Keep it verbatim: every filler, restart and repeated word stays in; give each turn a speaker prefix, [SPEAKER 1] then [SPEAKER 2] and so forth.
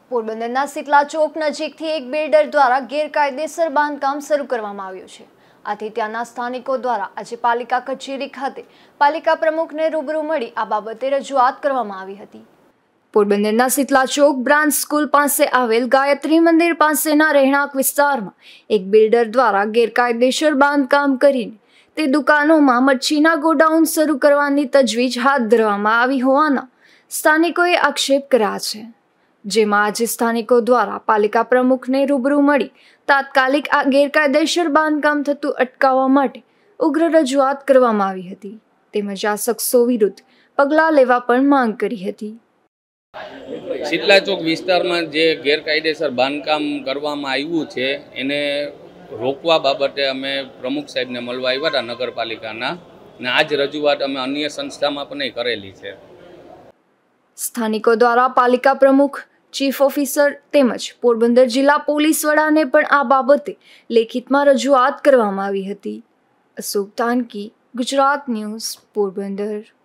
[SPEAKER 1] પોરબંદરના સિતલા ચોક નજીકથી એક બિલ્ડર દ્વારા ગેરકાયદેસર બાંધકામ શરૂ કરવામાં આવ્યું છે। આથી ત્યાંના સ્થાનિકો દ્વારા આજે પાલિકા કચેરી ખાતે પાલિકા પ્રમુખને રૂબરૂ મળી આ બાબતે રજૂઆત કરવામાં આવી હતી। પોરબંદરના સિતલા ચોક બ્રાન્ચ સ્કૂલ પાસે આવેલ ગાયત્રી મંદિર પાસેના રહેણાંક વિસ્તારમાં એક બિલ્ડર દ્વારા ગેરકાયદેસર બાંધકામ કરીને તે દુકાનોમાં મચ્છીના ગોડાઉન શરૂ કરવાની તજવીજ હાથ ધરવામાં આવી હોવાના સ્થાનિકોએ આક્ષેપ કર્યા છે, જેમાં આજે સ્થાનિકો દ્વારા પાલિકા પ્રમુખને રૂબરૂ મળી તાત્કાલિક આ ગેરકાયદેસર બાંધકામ થતું અટકાવવા માટે ઉગ્ર રજૂઆત કરવામાં આવી હતી, તેમજ આ શખ્સો વિરુદ્ધ પગલાં લેવા પણ માંગ કરી હતી।
[SPEAKER 2] સિતલા ચોક વિસ્તારમાં જે ગેરકાયદેસર બાંધકામ કરવામાં આવ્યું છે એને રોકવા બાબતે અમે પ્રમુખ સાહેબને મળવા આવ્યા હતા નગરપાલિકાના, અને આજ રજૂઆત અમે અન્ય સંસ્થામાં પણ કરેલી છે।
[SPEAKER 1] સ્થાનિકો દ્વારા પાલિકા પ્રમુખ, ચીફ ઓફિસર તેમજ પોરબંદર જિલ્લા પોલીસ વડાને પણ આ બાબતે લેખિતમાં રજૂઆત કરવામાં આવી હતી। અશોક તાનકી, ગુજરાત ન્યૂઝ, પોરબંદર।